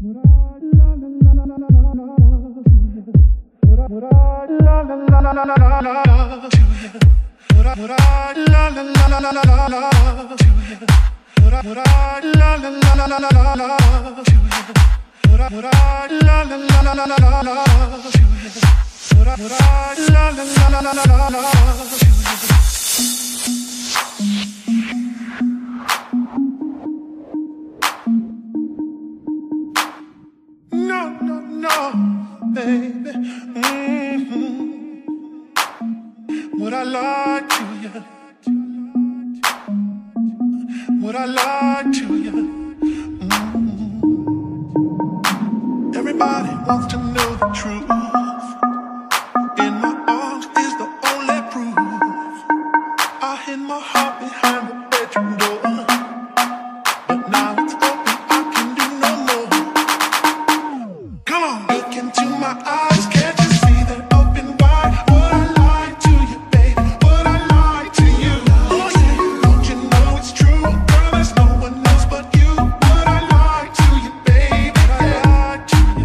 No, no, no, baby. Would I lie to you? Would I lie to you? Everybody wants to know the truth. In my arms is the only proof. I hid my heart behind the bedroom door, but now it's open, I can do no more. Come on, look into my eyes, can't you see they're open wide? Would I lie to you, baby? Would I lie to you? Oh yeah, don't you know it's true? Girl, there's no one else but you. Would I lie to you, baby? Would I lie to you?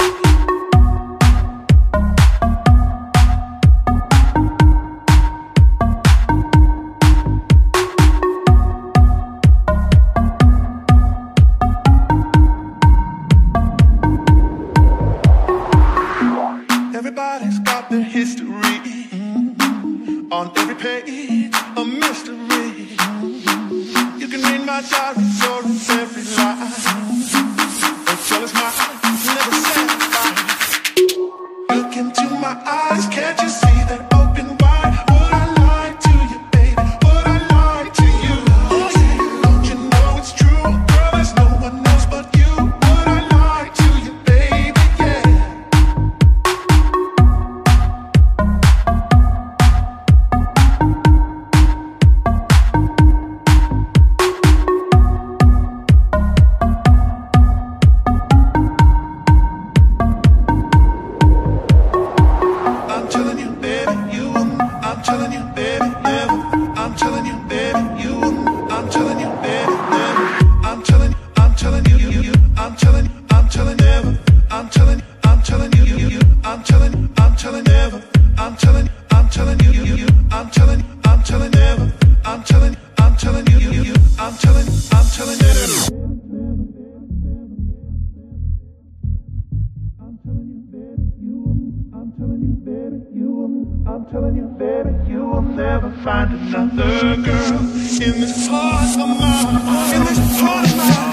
Everybody's got their history, on every page, a mystery. You can read my diaries or it's every line. Or tell us mine, never satisfied. Look into my eyes, can't you see they're open wide? Would I lie to you, baby? Would I lie to you? Oh yeah, don't you know it's true? Girl, there's no one else but you. Would I lie to you, baby? Yeah. I'm telling you, baby, you wouldn't. I'm telling you, baby, never. I'm telling you, baby, you wouldn't. I'm telling you, baby, never. I'm telling you, you. I'm telling never. I'm telling you, you. I'm telling never. I'm telling you, you. I'm telling never. I'm telling you, you. I'm telling never. I'm telling you, baby, you will never find another girl in this heart of mine, in this heart of mine.